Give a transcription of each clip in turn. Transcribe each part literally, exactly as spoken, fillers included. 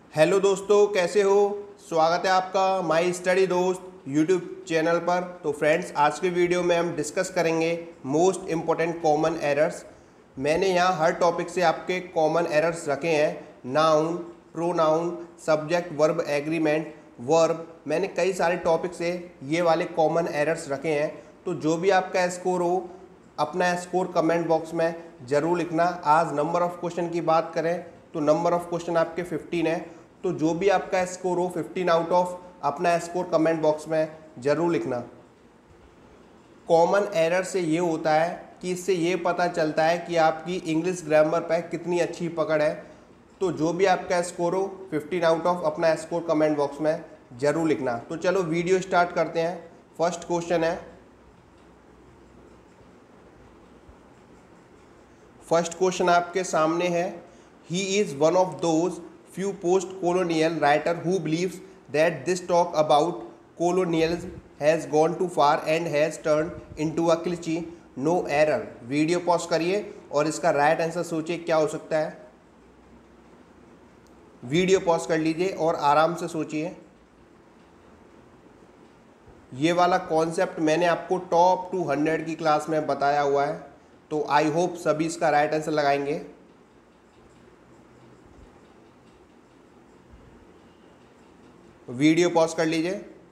Hello दोस्तों, कैसे हो। स्वागत है आपका माई स्टडी दोस्त यूट्यूब चैनल पर। तो फ्रेंड्स, आज के वीडियो में हम डिस्कस करेंगे मोस्ट इम्पोर्टेंट कॉमन एरर्स। मैंने यहाँ हर टॉपिक से आपके कॉमन एरर्स रखे हैं। Noun, pronoun, subject, verb, agreement, verb, मैंने कई सारे टॉपिक से ये वाले कॉमन एरर्स रखे हैं। तो जो भी आपका स्कोर हो, अपना स्कोर कमेंट बॉक्स में ज़रूर लिखना। आज नंबर ऑफ़ क्वेश्चन की बात करें तो नंबर ऑफ़ क्वेश्चन आपके फिफ्टीन है। तो जो भी आपका स्कोर हो फिफ्टीन आउट ऑफ, अपना स्कोर कमेंट बॉक्स में ज़रूर लिखना। कॉमन एरर से ये होता है कि इससे ये पता चलता है कि आपकी इंग्लिश ग्रामर पर कितनी अच्छी पकड़ है। तो जो भी आपका स्कोर हो फिफ्टीन आउट ऑफ, अपना स्कोर कमेंट बॉक्स में ज़रूर लिखना। तो चलो वीडियो स्टार्ट करते हैं। फर्स्ट क्वेश्चन है फर्स्ट क्वेश्चन आपके सामने है। He is one of those few post-colonial writer who believes that this talk about colonialism has gone too far and has turned into a cliche. No error. Video pause करिए और इसका right answer सोचिए क्या हो सकता है। Video pause कर लीजिए और आराम से सोचिए। ये वाला कॉन्सेप्ट मैंने आपको टॉप टू हंड्रेड की क्लास में बताया हुआ है। तो आई होप सभी इसका राइट आंसर लगाएंगे। वीडियो पॉज कर लीजिए।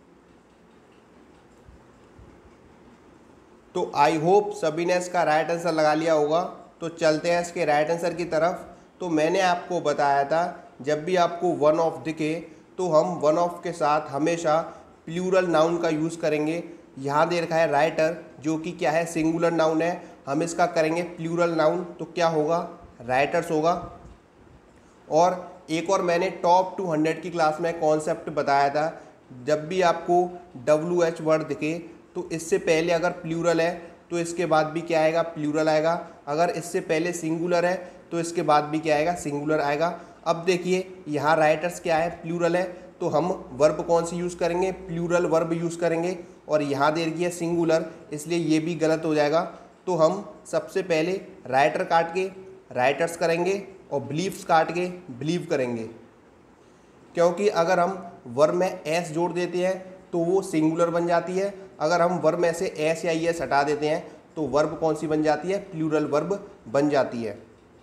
तो आई होप सभी ने इसका राइट आंसर लगा लिया होगा। तो चलते हैं इसके राइट आंसर की तरफ। तो मैंने आपको बताया था, जब भी आपको वन ऑफ दिखे तो हम वन ऑफ के साथ हमेशा प्लूरल नाउन का यूज़ करेंगे। यहाँ दे रखा है राइटर, जो कि क्या है, सिंगुलर नाउन है। हम इसका करेंगे प्लूरल नाउन, तो क्या होगा, राइटर्स होगा। और एक और मैंने टॉप टू हंड्रेड की क्लास में कॉन्सेप्ट बताया था, जब भी आपको डब्ल्यू एच वर्ड दिखे तो इससे पहले अगर प्लूरल है तो इसके बाद भी क्या आएगा, प्लूरल आएगा। अगर इससे पहले सिंगुलर है तो इसके बाद भी क्या आएगा, सिंगुलर आएगा। अब देखिए यहाँ राइटर्स क्या है, प्लूरल है, तो हम वर्ब कौन सी यूज़ करेंगे, प्लूरल वर्ब यूज़ करेंगे। और यहाँ दे रखी है सिंगुलर, इसलिए ये भी गलत हो जाएगा। तो हम सबसे पहले राइटर काट के राइटर्स करेंगे और बिलीव्स काट के बिलीव करेंगे, क्योंकि अगर हम वर्ब में एस जोड़ देते हैं तो वो सिंगुलर बन जाती है। अगर हम वर्ब में से एस या एस हटा देते हैं तो वर्ब कौन सी बन जाती है, प्लूरल वर्ब बन जाती है।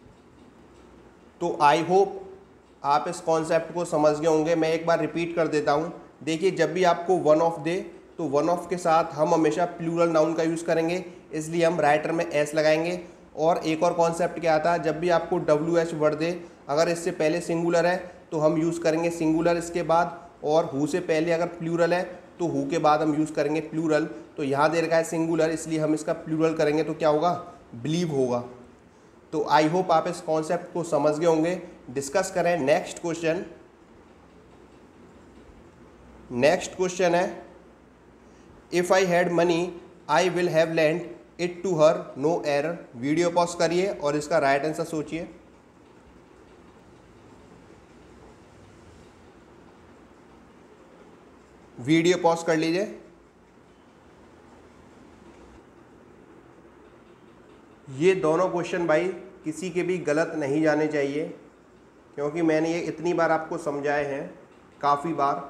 तो आई होप आप इस कॉन्सेप्ट को समझ गए होंगे। मैं एक बार रिपीट कर देता हूँ। देखिए, जब भी आपको वन ऑफ दे तो वन ऑफ के साथ हम हमेशा प्लूरल नाउन का यूज़ करेंगे, इसलिए हम राइटर में एस लगाएंगे। और एक और कॉन्सेप्ट क्या आता है, जब भी आपको डब्ल्यू एच वर्ड दे, अगर इससे पहले सिंगुलर है तो हम यूज़ करेंगे सिंगुलर इसके बाद, और हु से पहले अगर प्लूरल है तो हु के बाद हम यूज़ करेंगे प्लूरल। तो यहाँ दे रखा है सिंगुलर, इसलिए हम इसका प्लूरल करेंगे तो क्या होगा, बिलीव होगा। तो आई होप आप इस कॉन्सेप्ट को समझ गए होंगे। डिस्कस करें नेक्स्ट क्वेश्चन। नेक्स्ट क्वेश्चन है, if I had money I will have lent it to her, no error. Video pause करिए और इसका राइट आंसर सोचिए। वीडियो पॉज कर लीजिए। ये दोनों क्वेश्चन भाई किसी के भी गलत नहीं जाने चाहिए, क्योंकि मैंने ये इतनी बार आपको समझाए हैं, काफ़ी बार।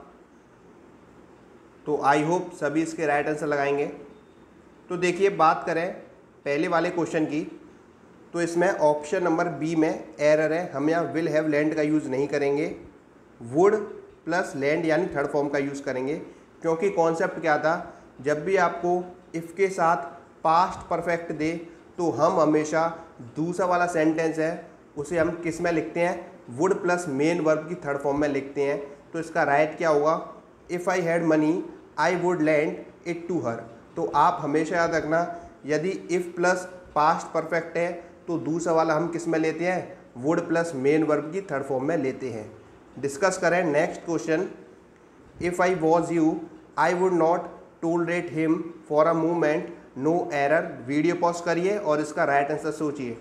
तो आई होप सभी इसके राइट आंसर लगाएंगे। तो देखिए, बात करें पहले वाले क्वेश्चन की, तो इसमें ऑप्शन नंबर बी में एरर है। हम यहाँ विल हैव लैंड का यूज़ नहीं करेंगे, वुड प्लस लैंड यानी थर्ड फॉर्म का यूज़ करेंगे। क्योंकि कॉन्सेप्ट क्या था, जब भी आपको इफ़ के साथ पास्ट परफेक्ट दे तो हम हमेशा दूसरा वाला सेंटेंस है उसे हम किस में लिखते हैं, वुड प्लस मेन वर्ब की थर्ड फॉर्म में लिखते हैं। तो इसका राइट क्या होगा, if I had money I would lend it to her. तो आप हमेशा याद रखना, यदि इफ़ प्लस पास्ट परफेक्ट है तो दूसरा वाला हम किस में लेते हैं, वुड प्लस मेन वर्ब की थर्ड फॉर्म में लेते हैं। डिस्कस करें next question. If I was you I would not tolerate him for a moment, no error. Video pause करिए और इसका राइट आंसर सोचिए।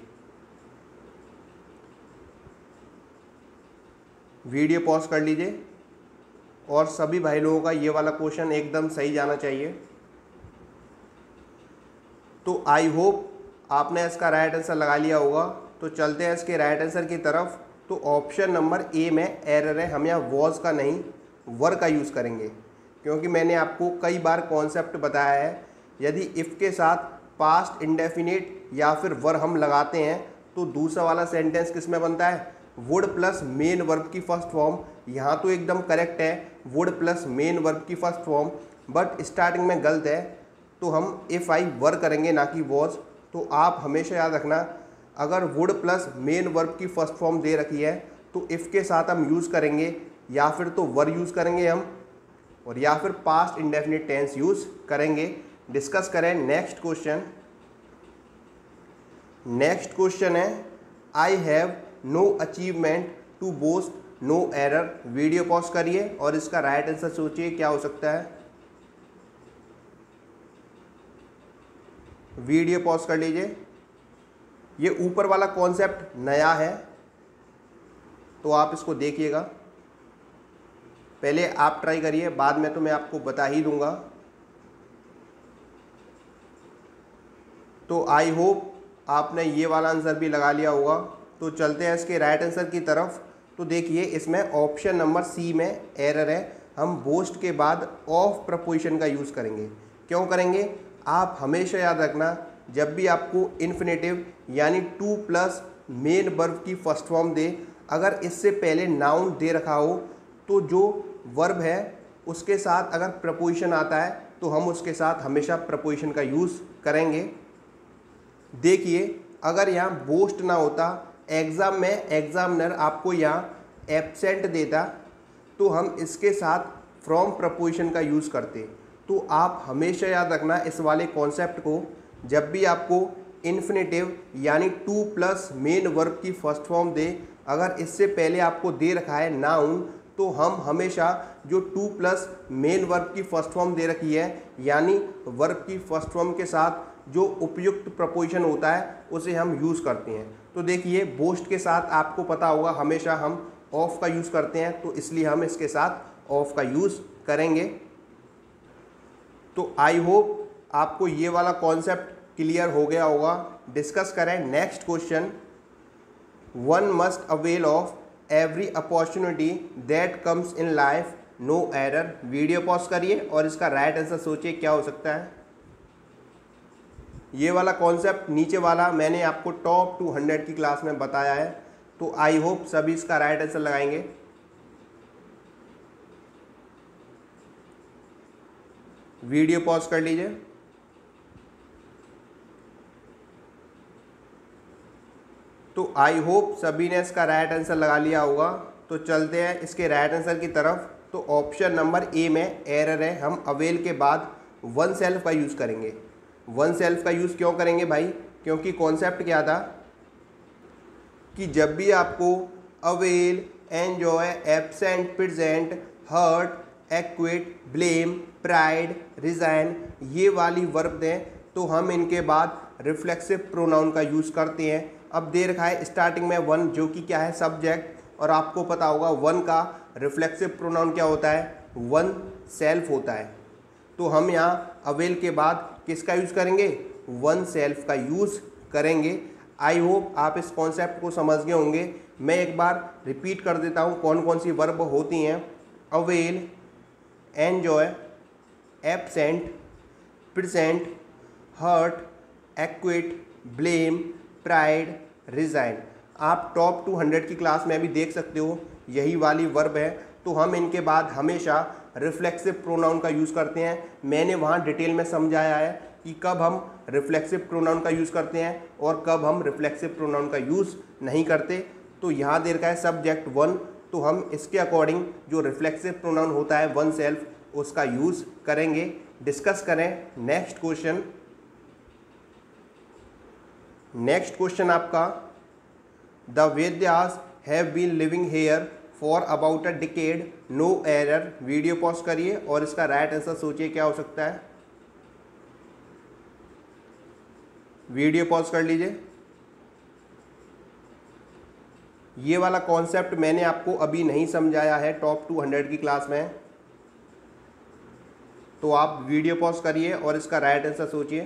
वीडियो पॉज कर लीजिए। और सभी भाई लोगों का ये वाला क्वेश्चन एकदम सही जाना चाहिए। तो आई होप आपने इसका राइट आंसर लगा लिया होगा। तो चलते हैं इसके राइट आंसर की तरफ। तो ऑप्शन नंबर ए में एरर है, हम यहाँ वॉज का नहीं वर का यूज़ करेंगे, क्योंकि मैंने आपको कई बार कॉन्सेप्ट बताया है, यदि इफ़ के साथ पास्ट इंडेफिनिट या फिर वर हम लगाते हैं तो दूसरा वाला सेंटेंस किस में बनता है, वुड प्लस मेन वर्ब की फर्स्ट फॉर्म। यहाँ तो एकदम करेक्ट है वुड प्लस मेन वर्ब की फर्स्ट फॉर्म, बट स्टार्टिंग में गलत है, तो हम इफ़ आई वर करेंगे ना कि वॉज। तो आप हमेशा याद रखना, अगर वुड प्लस मेन वर्ब की फर्स्ट फॉर्म दे रखी है तो इफ़ के साथ हम यूज़ करेंगे, या फिर तो वर यूज़ करेंगे हम, और या फिर पास्ट इंडेफिनिट टेंस यूज़ करेंगे। डिस्कस करें नेक्स्ट क्वेश्चन। नेक्स्ट क्वेश्चन है I have no achievement to boast no error. Video pause करिए और इसका राइट आंसर सोचिए क्या हो सकता है। वीडियो पॉज कर लीजिए। ये ऊपर वाला कॉन्सेप्ट नया है तो आप इसको देखिएगा, पहले आप ट्राई करिए, बाद में तो मैं आपको बता ही दूंगा। तो आई होप आपने ये वाला आंसर भी लगा लिया होगा। तो चलते हैं इसके राइट आंसर की तरफ। तो देखिए इसमें ऑप्शन नंबर सी में एरर है, हम बोस्ट के बाद ऑफ प्रपोजिशन का यूज़ करेंगे। क्यों करेंगे, आप हमेशा याद रखना, जब भी आपको इन्फिनेटिव यानी टू प्लस मेन वर्ब की फर्स्ट फॉर्म दे, अगर इससे पहले नाउन दे रखा हो तो जो वर्ब है उसके साथ अगर प्रपोजिशन आता है तो हम उसके साथ हमेशा प्रपोजिशन का यूज़ करेंगे। देखिए अगर यहाँ बोस्ट ना होता, एग्ज़ाम में एग्जामिनर आपको यहाँ एब्सेंट देता, तो हम इसके साथ फ्रॉम प्रपोजिशन का यूज़ करते। तो आप हमेशा याद रखना इस वाले कॉन्सेप्ट को, जब भी आपको इन्फिनेटिव यानी टू प्लस मेन वर्ब की फर्स्ट फॉर्म दे, अगर इससे पहले आपको दे रखा है नाउन, तो हम हमेशा जो टू प्लस मेन वर्ब की फर्स्ट फॉर्म दे रखी है यानी वर्ब की फर्स्ट फॉर्म के साथ जो उपयुक्त प्रपोजिशन होता है उसे हम यूज़ करते हैं। तो देखिए बोस्ट के साथ आपको पता होगा हमेशा हम ऑफ का यूज़ करते हैं, तो इसलिए हम इसके साथ ऑफ का यूज़ करेंगे। तो आई होप आपको ये वाला कॉन्सेप्ट क्लियर हो गया होगा। डिस्कस करें next question. One must avail of every opportunity that comes in life, no error. Video pause करिए और इसका राइट आंसर सोचिए क्या हो सकता है। ये वाला कॉन्सेप्ट नीचे वाला मैंने आपको टॉप टू हंड्रेड की क्लास में बताया है, तो आई होप सभी इसका राइट आंसर लगाएंगे। वीडियो पॉज कर लीजिए। तो आई होप सभी ने इसका राइट आंसर लगा लिया होगा। तो चलते हैं इसके राइट आंसर की तरफ। तो ऑप्शन नंबर ए में एरर है, हम अवेल के बाद वन सेल्फ का यूज़ करेंगे। वन सेल्फ का यूज़ क्यों करेंगे भाई, क्योंकि कॉन्सेप्ट क्या था कि जब भी आपको avail, enjoy, absent, present, hurt, acquit, blame, pride, resign ये वाली वर्ब दें तो हम इनके बाद रिफ्लेक्सिव प्रोनाउन का यूज़ करते हैं। अब दे रखा है स्टार्टिंग में वन, जो कि क्या है सब्जेक्ट, और आपको पता होगा वन का रिफ्लेक्सिव प्रोनाउन क्या होता है, वन सेल्फ होता है। तो हम यहाँ अवेल के बाद किसका यूज़ करेंगे, वन सेल्फ का यूज़ करेंगे। आई होप आप इस कॉन्सेप्ट को समझ गए होंगे। मैं एक बार रिपीट कर देता हूँ कौन कौन सी वर्ब होती हैं। Avail, enjoy, absent, present, hurt, acquit, blame, pride, resign. आप टॉप टू हंड्रेड की क्लास में भी देख सकते हो यही वाली वर्ब है। तो हम इनके बाद हमेशा रिफ्लेक्सिव प्रोनाउन का यूज़ करते हैं। मैंने वहाँ डिटेल में समझाया है कि कब हम रिफ्लेक्सिव प्रोनाउन का यूज़ करते हैं और कब हम रिफ्लेक्सिव प्रोनाउन का यूज़ नहीं करते। तो यहाँ दे रखा है सब्जेक्ट वन, तो हम इसके अकॉर्डिंग जो रिफ्लेक्सिव प्रोनाउन होता है वन सेल्फ उसका यूज़ करेंगे। डिस्कस करें नेक्स्ट क्वेश्चन। नेक्स्ट क्वेश्चन आपका, the Vaidyas have been living here for about a decade, no error. Video pause करिए और इसका राइट आंसर सोचिए क्या हो सकता है। वीडियो पॉज कर लीजिए। ये वाला कॉन्सेप्ट मैंने आपको अभी नहीं समझाया है टॉप टू हंड्रेड की क्लास में, तो आप वीडियो पॉज करिए और इसका राइट आंसर सोचिए।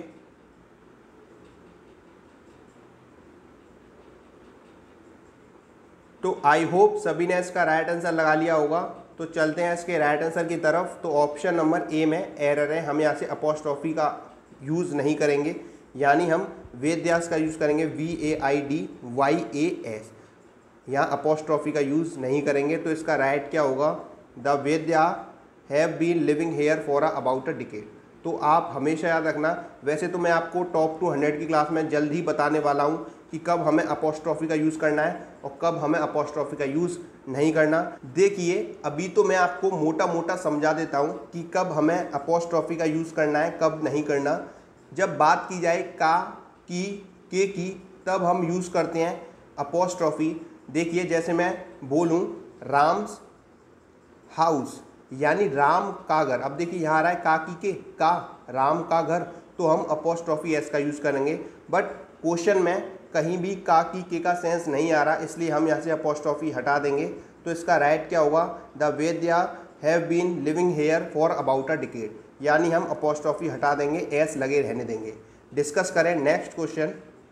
तो आई होप सभी ने इसका राइट आंसर लगा लिया होगा। तो चलते हैं इसके राइट आंसर की तरफ। तो ऑप्शन नंबर ए में एरर है, हम यहाँ से अपॉस्ट्रॉफी का यूज़ नहीं करेंगे, यानी हम वेदव्यास का यूज़ करेंगे, V A I D Y A S, यहाँ अपॉस्ट्रॉफी का यूज़ नहीं करेंगे। तो इसका राइट क्या होगा, the Vaidya have been living here for a about a decade. तो आप हमेशा याद रखना, वैसे तो मैं आपको टॉप टू हंड्रेड की क्लास में जल्द ही बताने वाला हूँ कि कब हमें अपॉस्ट्रॉफी का यूज़ करना है और कब हमें अपॉस्ट्रॉफी का यूज़ नहीं करना। देखिए अभी तो मैं आपको मोटा मोटा समझा देता हूँ कि कब हमें अपॉस्ट्रॉफी का यूज़ करना है, कब नहीं करना। जब बात की जाए का, की, के की, तब हम यूज़ करते हैं अपॉस्ट्रॉफी। देखिए जैसे मैं बोलूँ राम्स हाउस, यानी राम का घर। अब देखिए यहाँ आ रहा है का की के, का, राम का घर, तो हम अपॉस्ट्रॉफी एस का यूज़ करेंगे। बट क्वेश्चन में कहीं भी का की के का सेंस नहीं आ रहा, इसलिए हम यहाँ से अपॉस्ट्रॉफी हटा देंगे। तो इसका राइट क्या होगा, the Vaidya have been living here for about a decade, यानी हम अपॉस्ट्रॉफी हटा देंगे, एस लगे रहने देंगे। डिस्कस करें next question.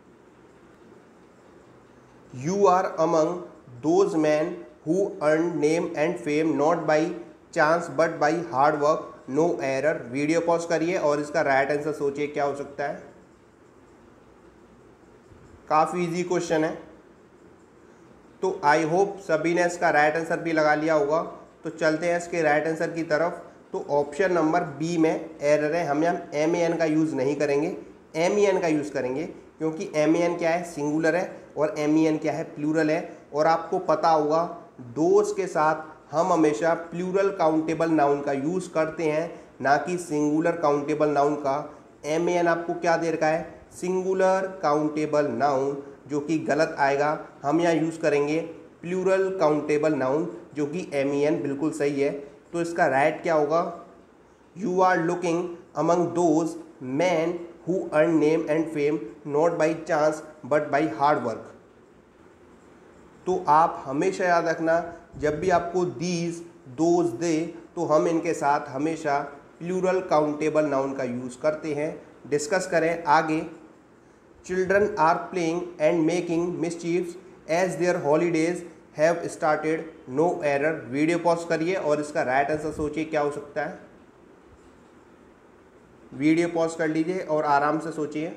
You are among those man who earn name and fame not by chance but by hard work, no error. Video pause करिए और इसका राइट आंसर सोचिए क्या हो सकता है। काफ़ी इजी क्वेश्चन है। तो आई होप सभी ने इसका राइट आंसर भी लगा लिया होगा। तो चलते हैं इसके राइट आंसर की तरफ। तो ऑप्शन नंबर बी में एरर है, हम यहाँ एम ए एन का यूज़ नहीं करेंगे, एम ई एन का यूज़ करेंगे, क्योंकि एम ए एन क्या है, सिंगुलर है, और एम ई एन क्या है, प्लूरल है। और आपको पता होगा दोज के साथ हम हमेशा प्लूरल काउंटेबल नाउन का यूज़ करते हैं, ना कि सिंगुलर काउंटेबल नाउन का। एम ए एन आपको क्या दे रखा है, सिंगुलर काउंटेबल नाउन, जो कि गलत आएगा। हम यहाँ यूज़ करेंगे प्लूरल काउंटेबल नाउन, जो कि एम ई एन बिल्कुल सही है। तो इसका राइट क्या होगा, you are looking among those man who earn name and fame not by chance but by hard work. तो आप हमेशा याद रखना, जब भी आपको दीज, दोज, दे, तो हम इनके साथ हमेशा प्लूरल काउंटेबल नाउन का यूज़ करते हैं। डिस्कस करें आगे। Children are playing and making mischiefs as their holidays have started, no error. Video pause करिए और इसका राइट आंसर सोचिए क्या हो सकता है। वीडियो पॉज कर लीजिए और आराम से सोचिए।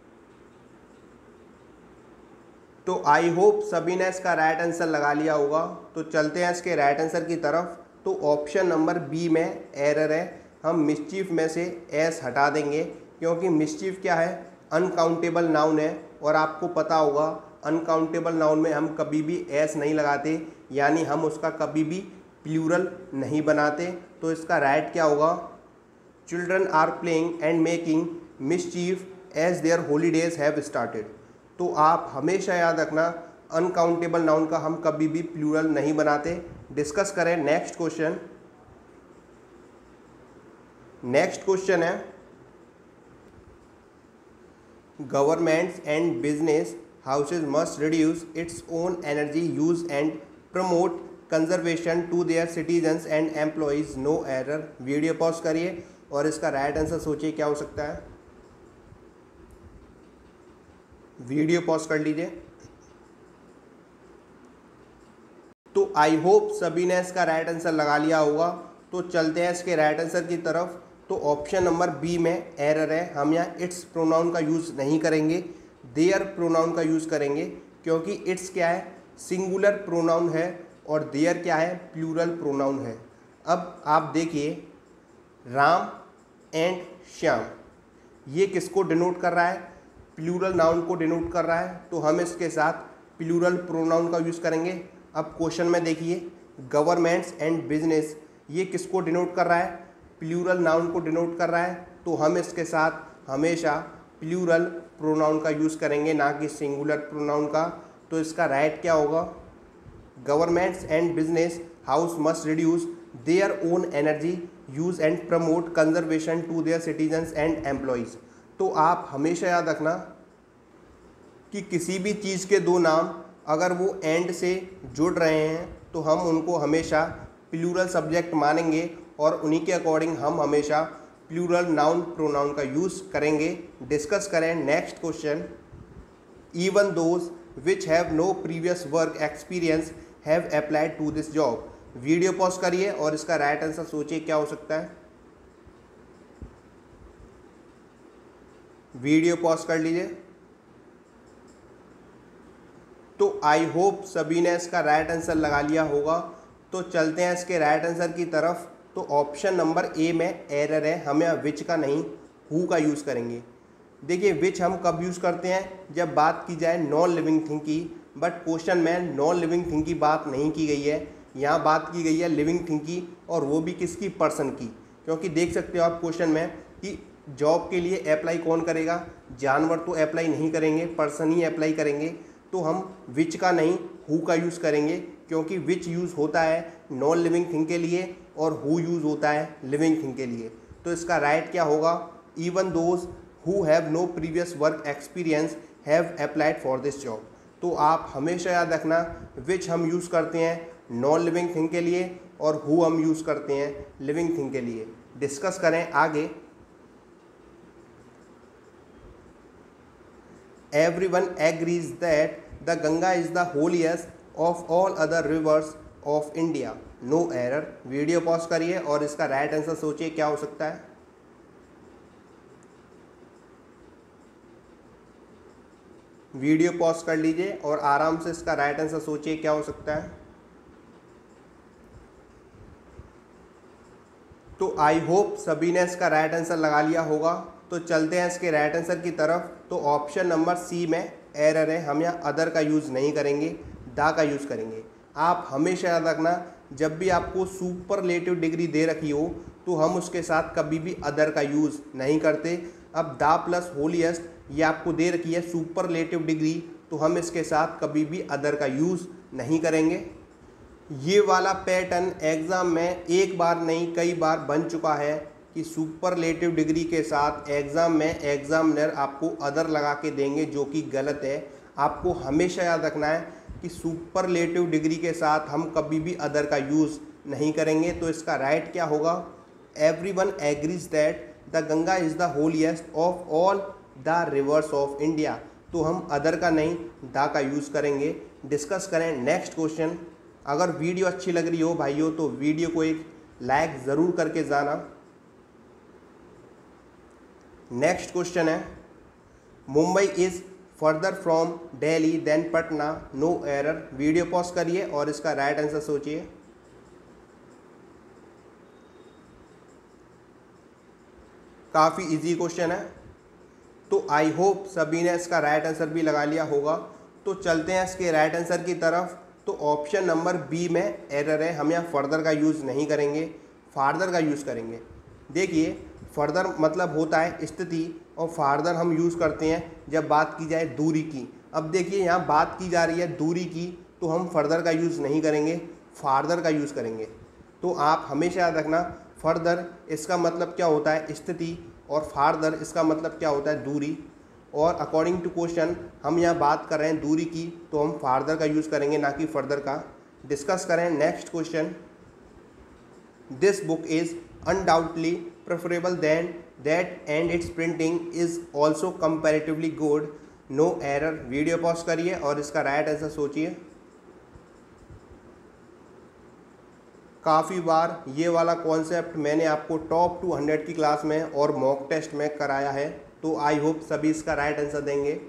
तो आई होप सभी ने इसका राइट आंसर लगा लिया होगा। तो चलते हैं इसके राइट आंसर की तरफ। तो ऑप्शन नंबर बी में एरर है, हम मिसचीफ में से एस हटा देंगे, क्योंकि मिसचीफ क्या है, अनकाउंटेबल नाउन है, और आपको पता होगा अनकाउंटेबल नाउन में हम कभी भी एस नहीं लगाते, यानी हम उसका कभी भी प्लूरल नहीं बनाते। तो इसका राइट क्या होगा, children are playing and making mischief as their holidays have started. तो आप हमेशा याद रखना, अनकाउंटेबल नाउन का हम कभी भी प्लूरल नहीं बनाते। डिस्कस करें नेक्स्ट क्वेश्चन। नेक्स्ट क्वेश्चन है, governments and business houses must reduce its own energy use and promote conservation to their citizens and employees, no error. Video pause करिए और इसका राइट आंसर सोचिए क्या हो सकता है। वीडियो पॉज कर लीजिए। तो आई होप सभी ने इसका राइट आंसर लगा लिया होगा। तो चलते हैं इसके राइट आंसर की तरफ। तो ऑप्शन नंबर बी में एरर है, हम यहाँ इट्स प्रोनाउन का यूज़ नहीं करेंगे, देयर प्रोनाउन का यूज़ करेंगे, क्योंकि इट्स क्या है, सिंगुलर प्रोनाउन है, और देयर क्या है, प्लूरल प्रोनाउन है। अब आप देखिए, राम एंड श्याम, ये किसको डिनोट कर रहा है, प्लूरल नाउन को डिनोट कर रहा है। तो हम इसके साथ प्लूरल प्रोनाउन का यूज़ करेंगे। अब क्वेश्चन में देखिए, गवर्नमेंट्स एंड बिजनेस, ये किसको डिनोट कर रहा है, प्लूरल नाउन को डिनोट कर रहा है। तो हम इसके साथ हमेशा प्लूरल प्रोनाउन का यूज़ करेंगे, ना कि सिंगुलर प्रोनाउन का। तो इसका राइट क्या होगा, governments and business house must reduce their own energy use and promote conservation to their citizens and employees. तो आप हमेशा याद रखना कि किसी भी चीज़ के दो नाम अगर वो एंड से जुड़ रहे हैं तो हम उनको हमेशा प्लूरल सब्जेक्ट मानेंगे, और उन्हीं के अकॉर्डिंग हम हमेशा प्लूरल नाउन प्रोनाउन का यूज़ करेंगे। डिस्कस करें next question. Even those which have no previous work experience have applied to this job. Video pause करिए और इसका राइट आंसर सोचिए क्या हो सकता है। वीडियो पॉज कर लीजिए। तो आई होप सभी ने इसका राइट आंसर लगा लिया होगा। तो चलते हैं इसके राइट आंसर की तरफ। तो ऑप्शन नंबर ए में एरर है, हम यहाँ विच का नहीं हु का यूज़ करेंगे। देखिए विच हम कब यूज़ करते हैं, जब बात की जाए नॉन लिविंग थिंग की, बट क्वेश्चन में नॉन लिविंग थिंग की बात नहीं की गई है, यहाँ बात की गई है लिविंग थिंग की, और वो भी किसकी, पर्सन की। क्योंकि देख सकते हो आप क्वेश्चन में कि जॉब के लिए अप्लाई कौन करेगा, जानवर तो अप्लाई नहीं करेंगे, पर्सन ही अप्लाई करेंगे। तो हम विच का नहीं हु का यूज़ करेंगे, क्योंकि विच यूज़ होता है नॉन लिविंग थिंग के लिए और हु यूज़ होता है लिविंग थिंग के लिए। तो इसका राइट क्या होगा, even those who have no previous work experience have applied for this job. तो आप हमेशा याद रखना विच हम यूज़ करते हैं नॉन लिविंग थिंग के लिए और हु हम यूज़ करते हैं लिविंग थिंग के लिए। डिस्कस करें आगे। Everyone agrees that the Ganga is the holiest of all other rivers of India. No error. Video pause करिए और इसका राइट आंसर सोचिए क्या हो सकता है। वीडियो पॉज कर लीजिए और आराम से इसका राइट आंसर सोचिए क्या हो सकता है। तो आई होप सभी ने इसका राइट आंसर लगा लिया होगा। तो चलते हैं इसके राइट आंसर की तरफ। तो ऑप्शन नंबर सी में एरर है, हम यहाँ अदर का यूज़ नहीं करेंगे, दा का यूज़ करेंगे। आप हमेशा याद रखना जब भी आपको सुपरलेटिव डिग्री दे रखी हो तो हम उसके साथ कभी भी अदर का यूज़ नहीं करते। अब दा प्लस होलिएस्ट ये आपको दे रखी है सुपरलेटिव डिग्री, तो हम इसके साथ कभी भी अदर का यूज़ नहीं करेंगे। ये वाला पैटर्न एग्ज़ाम में एक बार नहीं कई बार बन चुका है कि सुपरलेटिव डिग्री के साथ एग्ज़ाम में एग्ज़ामिनर आपको अदर लगा के देंगे, जो कि गलत है। आपको हमेशा याद रखना है कि सुपरलेटिव डिग्री के साथ हम कभी भी अदर का यूज़ नहीं करेंगे। तो इसका राइट क्या होगा, everyone agrees that the Ganga is the holiest of all the rivers of India. तो हम अदर का नहीं दा का यूज़ करेंगे। डिस्कस करें नेक्स्ट क्वेश्चन। अगर वीडियो अच्छी लग रही हो भाइयों तो वीडियो को एक लाइक ज़रूर करके जाना। नेक्स्ट क्वेश्चन है, Mumbai is further from Delhi than Patna. No error. Video pause करिए और इसका राइट आंसर सोचिए। काफ़ी इजी क्वेश्चन है। तो आई होप सभी ने इसका राइट आंसर भी लगा लिया होगा। तो चलते हैं इसके राइट आंसर की तरफ। तो ऑप्शन नंबर बी में एरर है, हम यहाँ फर्दर का यूज़ नहीं करेंगे, फार्दर का यूज़ करेंगे। देखिए फर्दर मतलब होता है स्थिति और फार्दर हम यूज़ करते हैं जब बात की जाए दूरी की। अब देखिए यहाँ बात की जा रही है दूरी की, तो हम फर्दर का यूज़ नहीं करेंगे, फार्दर का यूज़ करेंगे। तो आप हमेशा याद रखना फर्दर इसका मतलब क्या होता है स्थिति, और फार्दर इसका मतलब क्या होता है दूरी। और अकॉर्डिंग टू क्वेश्चन हम यहाँ बात कर रहे हैं दूरी की, तो हम फार्दर का यूज़ करेंगे ना कि फर्दर का। डिस्कस करें next question. This book is undoubtedly preferable than that and its printing is also comparatively good. No error. Video pause करिए और इसका राइट आंसर सोचिए। काफ़ी बार ये वाला कॉन्सेप्ट मैंने आपको टॉप टू हंड्रेड की क्लास में और मॉक टेस्ट में कराया है, तो आई होप सभी इसका राइट आंसर देंगे।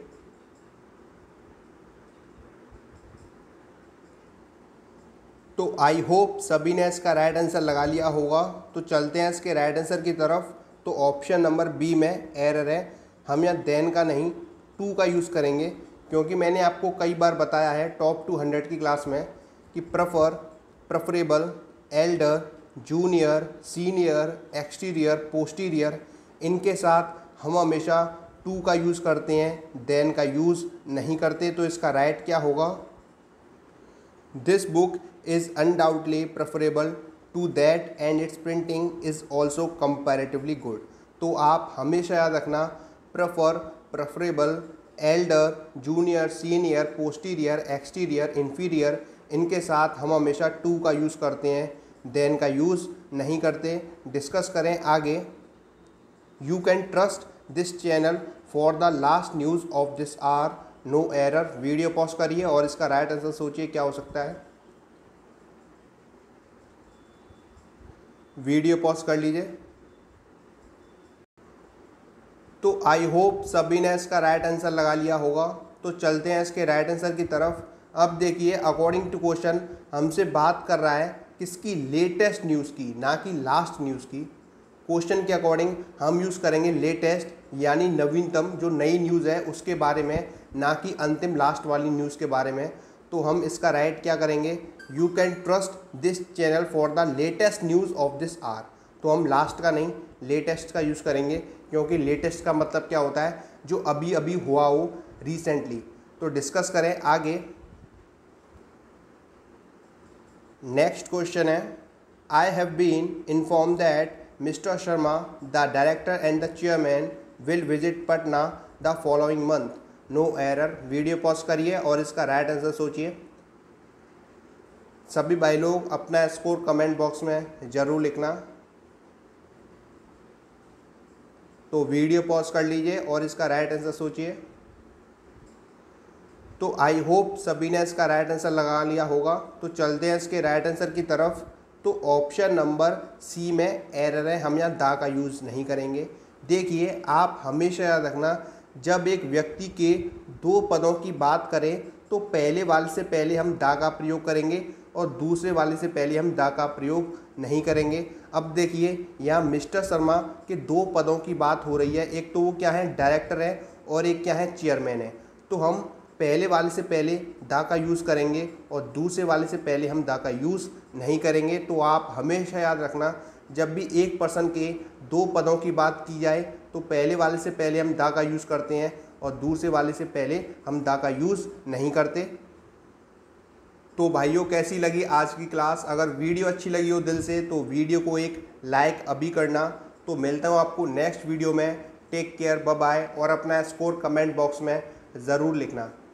तो आई होप सभी ने इसका राइट आंसर लगा लिया होगा। तो चलते हैं इसके राइट आंसर की तरफ। तो ऑप्शन नंबर बी में एरर है, हम यहाँ देन का नहीं टू का यूज़ करेंगे, क्योंकि मैंने आपको कई बार बताया है टॉप टू हंड्रेड की क्लास में कि prefer, preferable, elder, junior, senior, exterior, posterior, इनके साथ हम हमेशा टू का यूज़ करते हैं, देन का यूज़ नहीं करते। तो इसका राइट क्या होगा, this book is undoubtedly preferable to that and its printing is also comparatively good. तो आप हमेशा याद रखना prefer, preferable, elder, junior, senior, posterior, exterior, inferior, इनके साथ हम हमेशा to का यूज़ करते हैं, then का यूज़ नहीं करते। डिस्कस करें आगे। You can trust this channel for the last news of this hour. No error. Video pause करिए और इसका राइट आंसर सोचिए क्या हो सकता है। वीडियो पॉज कर लीजिए। तो आई होप सभी ने इसका राइट आंसर लगा लिया होगा। तो चलते हैं इसके राइट आंसर की तरफ। अब देखिए, अकॉर्डिंग टू क्वेश्चन हमसे बात कर रहा है किसकी, लेटेस्ट न्यूज़ की, ना कि लास्ट न्यूज़ की। क्वेश्चन के अकॉर्डिंग हम यूज़ करेंगे लेटेस्ट, यानी नवीनतम जो नई न्यूज़ है उसके बारे में, ना कि अंतिम लास्ट वाली न्यूज़ के बारे में। तो हम इसका राइट क्या करेंगे, you can trust this channel for the latest news of this hour. तो हम लास्ट का नहीं, लेटेस्ट का यूज़ करेंगे, क्योंकि लेटेस्ट का मतलब क्या होता है, जो अभी अभी हुआ हो, रिसेंटली। तो डिस्कस करें आगे। नेक्स्ट क्वेश्चन है, I have been inform that mister Sharma the director and the chairman will visit Patna the following month. No error. Video pause करिए और इसका राइट आंसर सोचिए। सभी भाई लोग अपना स्कोर कमेंट बॉक्स में ज़रूर लिखना। तो वीडियो पॉज कर लीजिए और इसका राइट आंसर सोचिए। तो आई होप सभी ने इसका राइट आंसर लगा लिया होगा। तो चलते हैं इसके राइट आंसर की तरफ। तो ऑप्शन नंबर सी में एरर है, हम यहाँ दा का यूज़ नहीं करेंगे। देखिए, आप हमेशा याद रखना, जब एक व्यक्ति के दो पदों की बात करें तो पहले वाले से पहले हम दा का प्रयोग करेंगे और दूसरे वाले से पहले हम दा का प्रयोग नहीं करेंगे। अब देखिए, यहाँ मिस्टर शर्मा के दो पदों की बात हो रही है, एक तो वो क्या है, डायरेक्टर है, और एक क्या है, चेयरमैन है। तो हम पहले वाले से पहले दा का यूज़ करेंगे और दूसरे वाले से पहले हम दा का यूज़ नहीं करेंगे। तो आप हमेशा याद रखना, जब भी एक पर्सन के दो पदों की बात की जाए तो पहले वाले से पहले हम दा का यूज़ करते हैं और दूसरे वाले से पहले हम दा का यूज़ नहीं करते। तो भाइयों, कैसी लगी आज की क्लास? अगर वीडियो अच्छी लगी हो दिल से तो वीडियो को एक लाइक अभी करना। तो मिलता हूँ आपको नेक्स्ट वीडियो में। टेक केयर, बाय बाय, और अपना स्कोर कमेंट बॉक्स में ज़रूर लिखना।